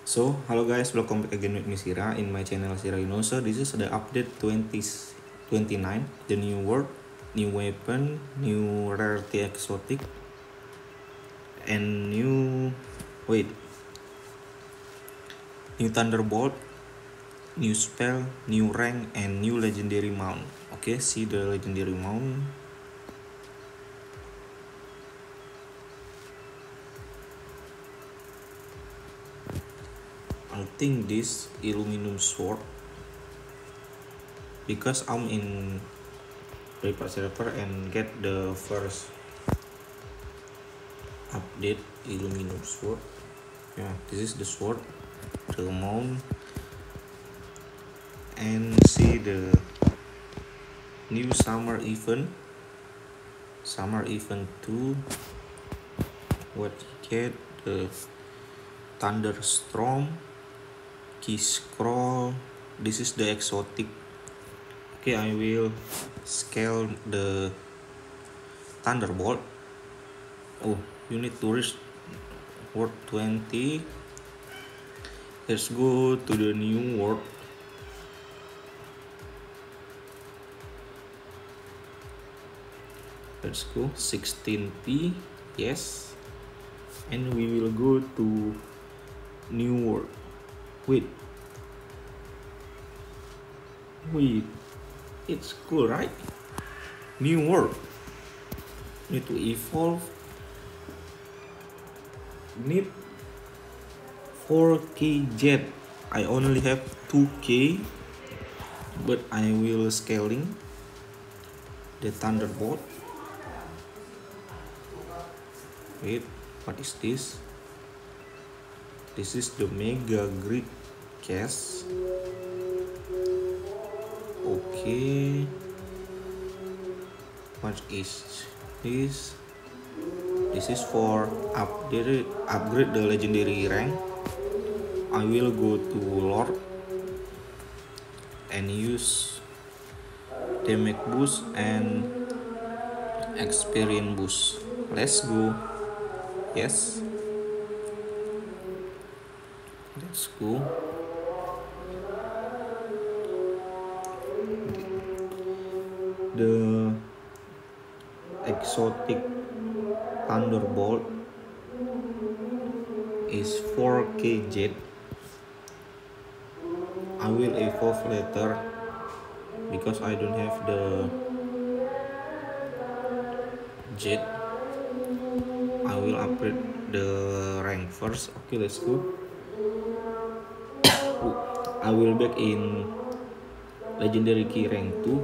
So, hello guys, welcome back again with me Sira in my channel Sira Yuno. So, this is the update 2029, the new world, new weapon, new rarity exotic, and new thunderbolt, new spell, new rank, and new legendary mount. Okay, see the legendary mount. I think this aluminum sword because I'm in private server and get the first update aluminum sword. Yeah, this is the sword, the mount, and see the new summer event 2. What you get, the thunderstorm, key scroll. This is the exotic. Okay, I will scale the thunderbolt. Oh, you need to reach world 20. Let's go to the new world. Let's go 16p. Yes, and we will go to new world. Wait, it's cool, right? New world. Need to evolve. Need 4k jet. I only have 2k, but I will scaling the thunderbolt. Wait, what is this? This is the mega grid cast. Okay, what is this? This is for upgrade the legendary rank. I will go to Lord and use damage boost and experience boost. Let's go. Yes, let's go. The exotic thunderbolt is 4k jet. I will evolve later because I don't have the jet. I will upgrade the rank first. Okay, let's go. I will back in legendary key rank 2.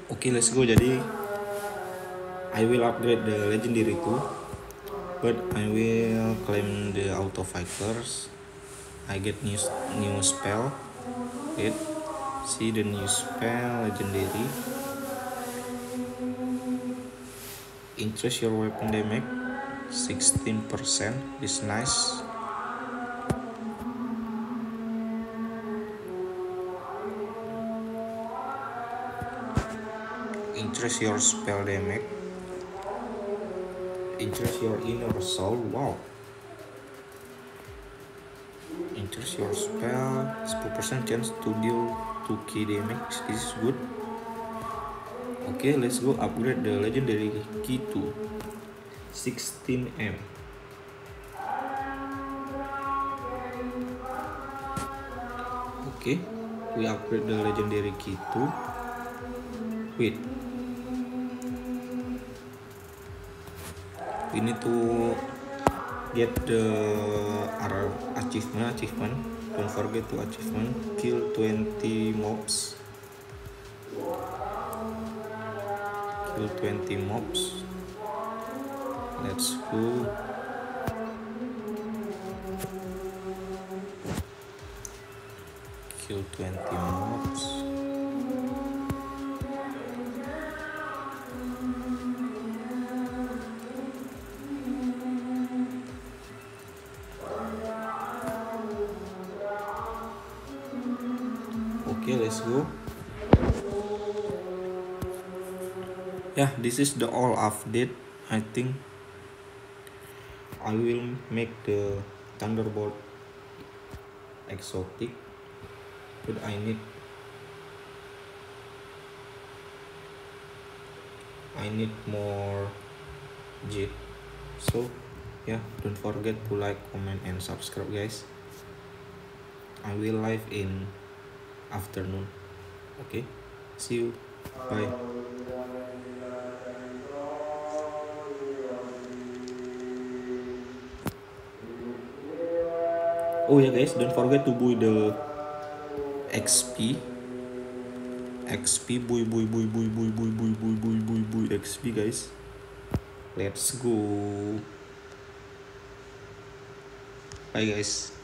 Okay, let's go. Jadi I will upgrade the legendary too, but I will claim the auto fighters. I get new spell. Wait, see the new spell legendary. Increase your weapon damage 16%. Is nice. Increase your spell damage. Increase your inner soul. Wow. Increase your spell 10% chance to deal 2k damage. This is good. Okay, let's go upgrade the legendary key to 16M. Okay, we upgrade the legendary key to. Wait, we need to get the achievement. Don't forget to achievement. Kill 20 mobs. Kill 20 mobs. Let's go. Kill 20 mobs. Okay, let's go. Yeah, this is the all update. I think I will make the Thunderbolt exotic, but I need more jet. So yeah, don't forget to like, comment, and subscribe, guys. I will live in afternoon. Okay, see you. Bye. Oh yeah, guys, don't forget to buy the XP buy XP, guys. Let's go. Bye, guys.